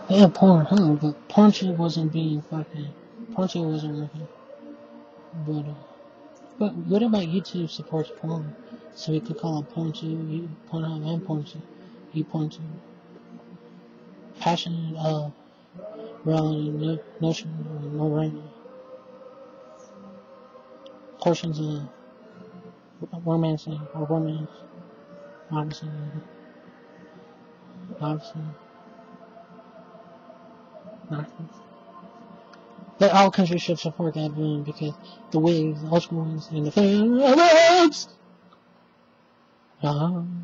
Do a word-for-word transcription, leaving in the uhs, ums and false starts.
Yeah, porn, huh? But PORNTUBE wasn't being fucking. PORNTUBE wasn't working. But, uh, but what about YouTube supports porn? So we could call it PORNTUBE, you, Pornhub, and PORNTUBE. YouPorntube. Passionate, uh, reality, no, notion, or no right portions of romancing, or romance, obviously, obviously, not. But all countries should support that boom because the wigs, the old school ones, and the fans. Uh-huh.